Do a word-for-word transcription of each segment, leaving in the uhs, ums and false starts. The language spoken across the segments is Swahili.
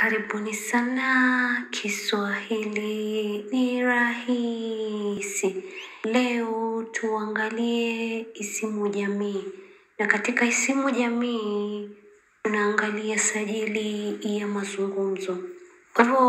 Karibuni sana, Kiswahili ni rahisi. Leo tuangalie isimu jamii. Na katika isimu jamii, tunaangalia sajili ya mazungumzo. Kwa hivyo,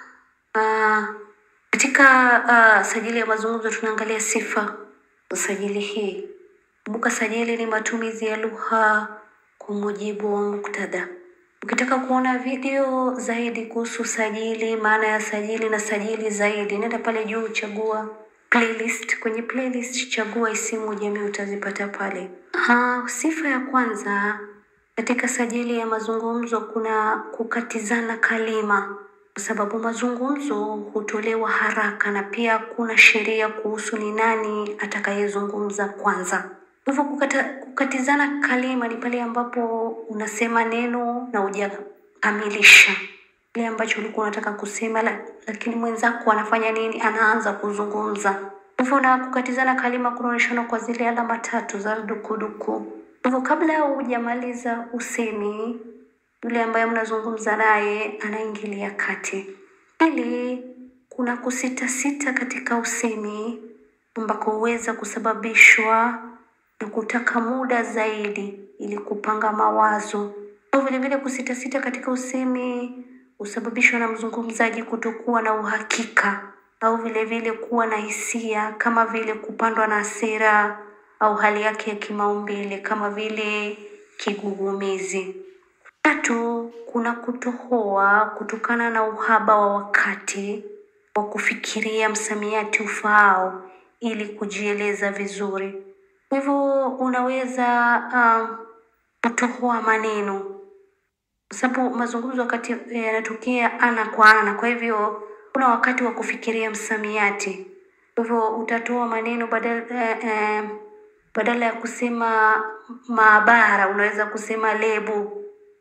uh, katika uh, sajili ya mazungumzo tunaangalia sifa za sajili hii. Kumbuka sajili ni matumizi ya lugha kwa mujibu wa muktadha. Ukitaka kuona video zaidi kuhusu sajili, maana ya sajili na sajili zaidi, nenda pale juu chagua playlist. Kwenye playlist chagua isimu jamii, utazipata pale. Ha, sifa ya kwanza katika sajili ya mazungumzo kuna kukatizana kalima, kwa sababu mazungumzo hutolewa haraka na pia kuna sheria kuhusu ni nani atakayezungumza kwanza. Hivyo kukata, kukatizana kalima ni pale ambapo unasema neno na hujakamilisha kile ambacho ulikuwa unataka kusema, la, lakini mwenzako anafanya nini? Anaanza kuzungumza. Hivyo na kukatizana kalima kunaonyeshana kwa zile alama tatu za dukuduku. Hivyo kabla hujamaliza usemi, yule ambaye mnazungumza naye anaingilia kati. Pili, kuna kusita sita katika usemi ambako huweza kusababishwa na kutaka muda zaidi ili kupanga mawazo. Au vile vile kusita sita katika usemi husababishwa na mzungumzaji kutokuwa na uhakika, au vile vile kuwa na hisia kama vile kupandwa na hasira au hali yake ya kimaumbile kama vile kigugumizi. Tatu, kuna kutohoa kutokana na uhaba wa wakati wa kufikiria msamiati ufaao ili kujieleza vizuri. Kwa hivyo unaweza um, kutohoa maneno, kwa sababu mazungumzo wakati yanatokea ana kwa ana. Kwa hivyo kuna wakati wa kufikiria msamiati. Kwa hivyo utatoa maneno badala eh, eh, badala ya kusema maabara unaweza kusema lebu.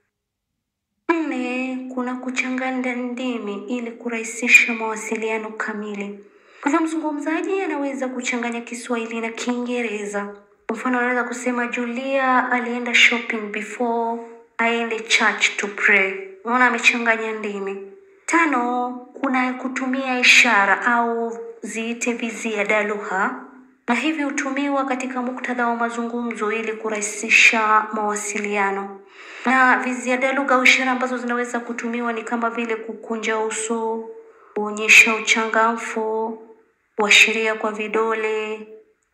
Nne, kuna kuchanganya ndimi ili kurahisisha mawasiliano kamili. Kwa hivyo mzungumzaji anaweza kuchanganya Kiswahili na Kiingereza. Kwa mfano anaweza kusema Julia alienda shopping before aende church to pray. Unaona amechanganya ndimi. Tano, kuna kutumia ishara au ziite viziada lugha, na hivi hutumiwa katika muktadha wa mazungumzo ili kurahisisha mawasiliano. Na viziada lugha au ishara ambazo zinaweza kutumiwa ni kama vile kukunja uso, kuonyesha uchangamfu, kuashiria kwa vidole,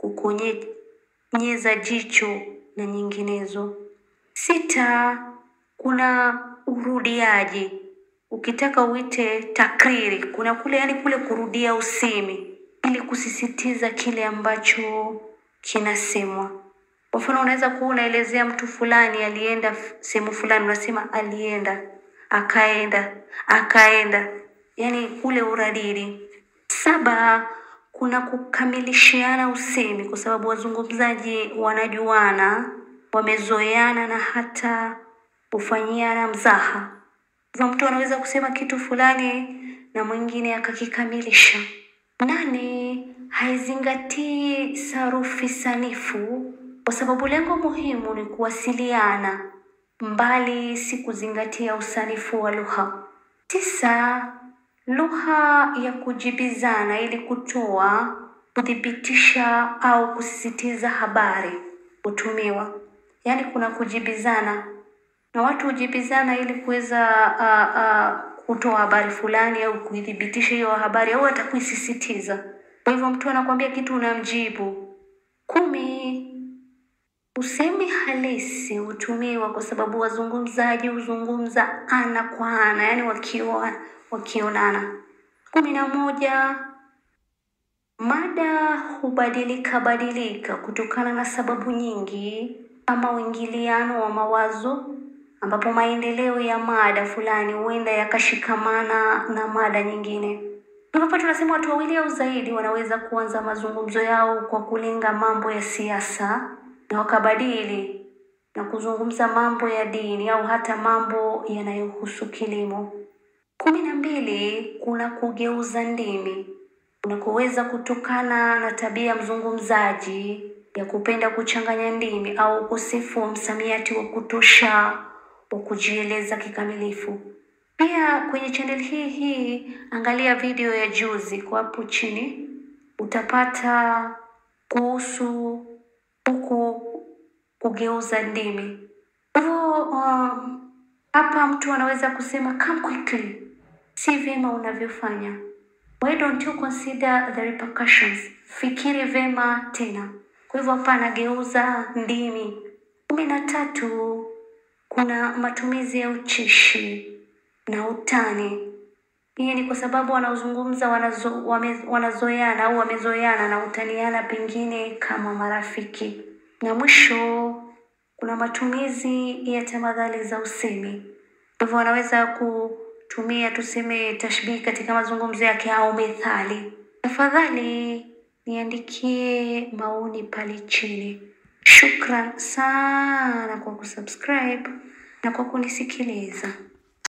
kukonyeza jicho na nyinginezo. Sita, kuna urudiaji. Ukitaka uite takriri, kuna kule yani kule kurudia usemi ili kusisitiza kile ambacho kinasemwa. Kwa mfano unaweza kuwa unaelezea mtu fulani alienda sehemu fulani, unasema alienda, akaenda, akaenda, yani ule uradidi. Saba, kuna kukamilishiana usemi, kwa sababu wazungumzaji wanajuana, wamezoeana na hata kufanyiana mzaha. Kwa mtu anaweza kusema kitu fulani na mwingine akakikamilisha. Nane, haizingatii sarufi sanifu, kwa sababu lengo muhimu ni kuwasiliana, mbali si kuzingatia usanifu wa lugha. Tisa, lugha ya kujibizana ili kutoa, kuthibitisha au kusisitiza habari hutumiwa. Yaani kuna kujibizana na watu hujibizana ili kuweza uh, uh, kutoa habari fulani au kuthibitisha hiyo habari au hata kuisisitiza. Kwa hivyo mtu anakuambia kitu unamjibu. Kumi, usemi halisi hutumiwa kwa sababu wazungumzaji huzungumza ana kwa ana, yani wakiwa wakionana. Kumi na moja, mada hubadilika badilika kutokana na sababu nyingi kama uingiliano wa mawazo, ambapo maendeleo ya mada fulani huenda yakashikamana na mada nyingine. Hapa tunasema watu wawili au zaidi wanaweza kuanza mazungumzo yao kwa kulenga mambo ya siasa na wakabadili na kuzungumza mambo ya dini au hata mambo yanayohusu kilimo. Kumi na mbili, kuna kugeuza ndimi, unakoweza kutokana na tabia mzungumzaji ya kupenda kuchanganya ndimi au ukosefu wa msamiati wa kutosha wa kujieleza kikamilifu. Pia kwenye channel hii hii angalia video ya juzi kwa hapo chini, utapata kuhusu huku kugeuza ndimi. Hivyo uh, hapa mtu anaweza kusema come quickly, si vema unavyofanya. Why don't you consider the repercussions? Fikiri vema tena. Kwa hivyo hapa anageuza ndimi. Kumi na tatu, kuna matumizi ya ucheshi na utani. Hii ni kwa sababu wanaozungumza wanazo, wame, wanazoeana au wamezoeana na utaniana pengine kama marafiki. Na mwisho kuna matumizi ya tamathali za usemi. Kwa hivyo wanaweza kutumia tuseme tashbihi katika mazungumzo yake au methali. Tafadhali niandikie maoni pale chini. Shukran sana kwa kusubscribe na kwa kunisikiliza.